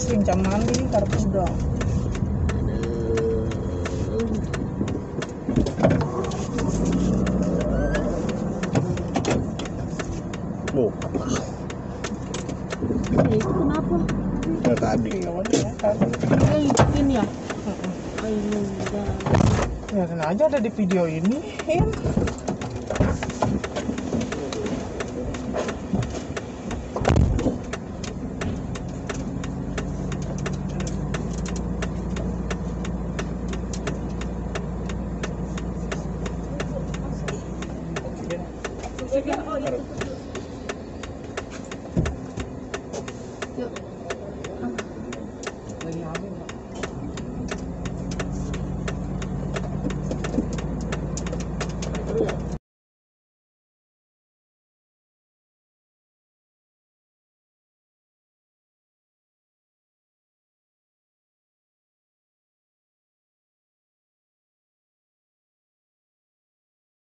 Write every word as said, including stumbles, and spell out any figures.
asing jam mandi karena udah. Bu, Ya, itu kenapa? ya tadi. Iya, ya, tadi. Ya, ikutin ya. Mm-mm. Ayo, udah. Ya, kan aja ada di video ini. Oh, itu.